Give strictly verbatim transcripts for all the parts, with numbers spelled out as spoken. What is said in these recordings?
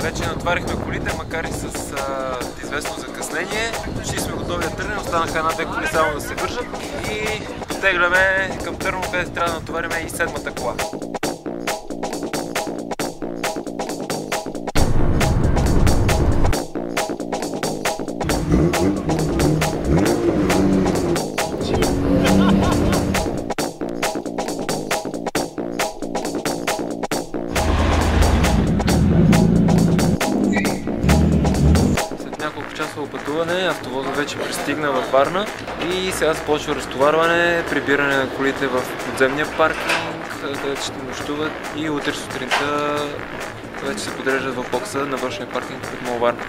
вече натварихме колите, макар и с а, известно закъснение. Почти сме готови да тръгнем, останаха една-две коли само да се вържат и потегляме към Търново, където трябва да натоварим и седмата кола. Пътуване, автовозът вече пристигна във Варна и сега започва разтоварване, прибиране на колите в подземния паркинг, където ще нощуват и утре сутринта вече се подреждат в бокса на външния паркинг пред МОЛ Варна.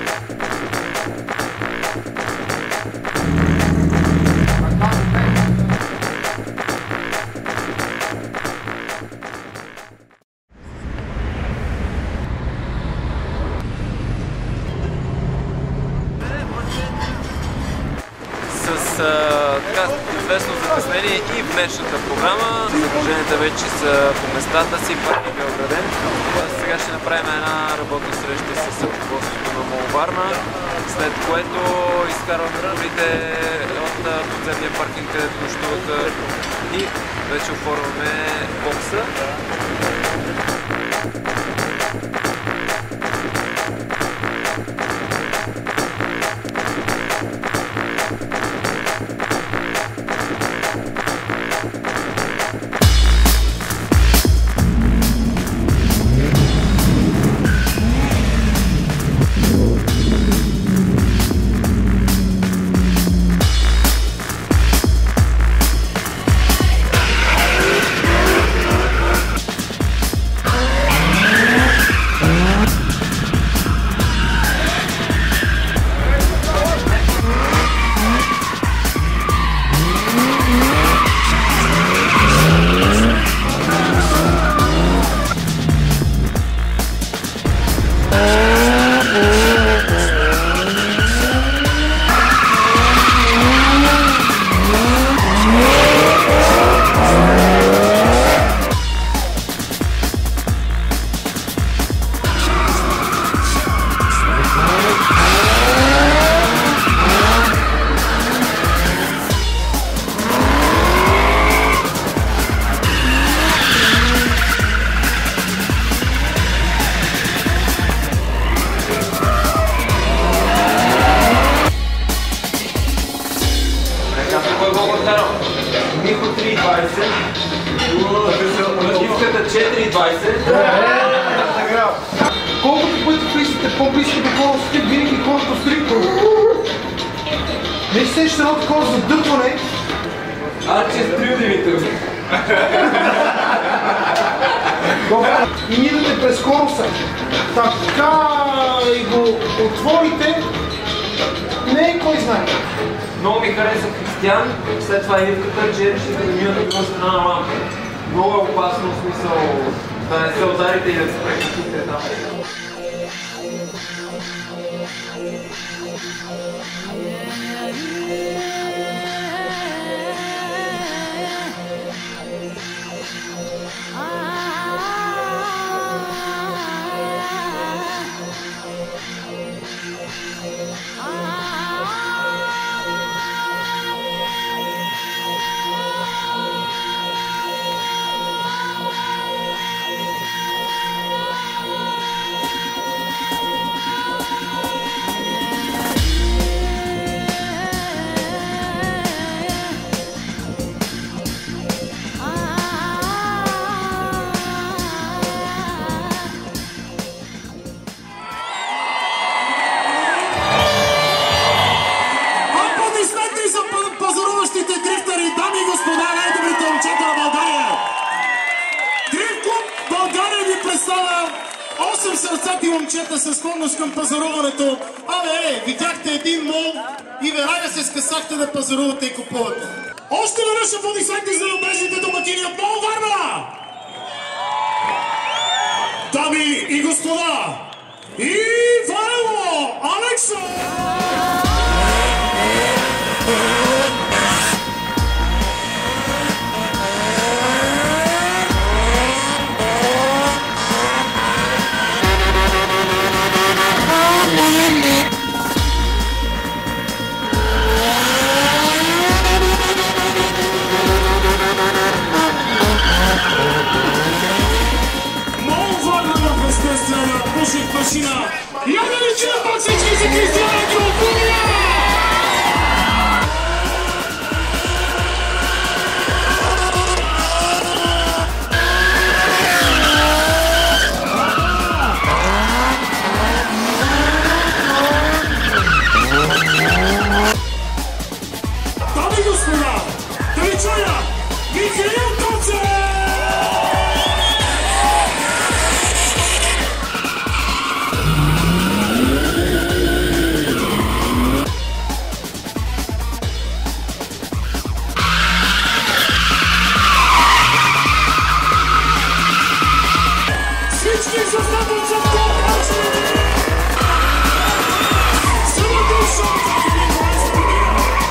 С а, така известно закъснение и в днешната програма. Съоръженията вече са по местата си, паркинг е ограден. Сега ще направим една работна среща с ръководството на МОЛ Варна, след което изкарваме колите от подземния паркинг, където нощуваха и вече оформяме бокса. Михо три и двайсет, Ивката четири и двайсет. Колкото пъти влизате по-близко до колосите, винаги хората стриква. Не се ще едно такова задърпване. А, че стрил, Димитър. И минете през колоса. Така и го отворите. Не е кой знае. Много ми хареса Кристиан, след това Ивката, че решиха да минат от друга страна на лампа. Много е опасно, в смисъл да не се ударите и да се прекратите там. осем сърцати момчета със склонност към пазаруването. Абе, е, видяхте един мол и веднага се скъсахте да пазарувате и купувате. Още веднъж аплодисменти за любезните домакини от МОЛ Варна! Дами и господа, Ивайло Алексов! тишина. Я да не чуя пак всички за Кристиян Ангелов. Дами и господа, да ви чуя Михаил Тоцев! Всички се знамат за Токачи! Сила душа, как ви го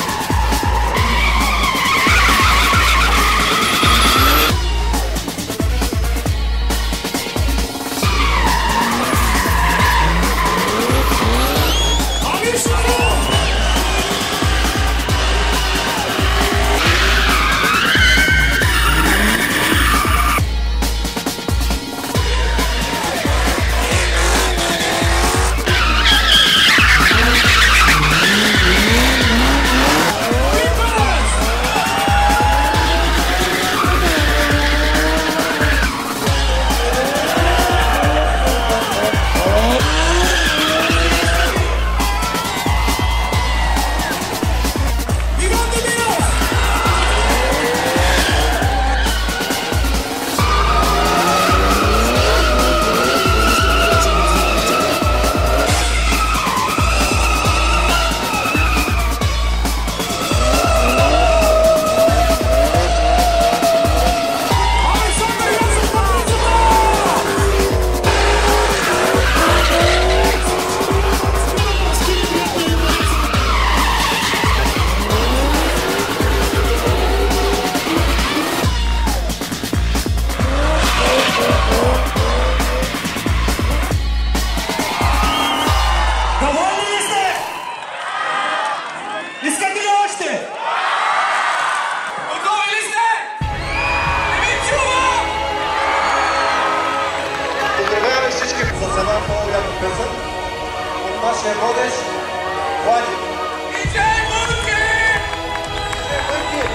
Нашия водещ Влади. Диджей Мурки! Диджей Мурки!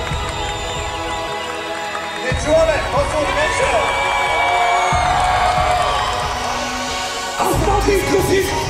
Не чуваме! Този не чува! Аз много ексклюзив!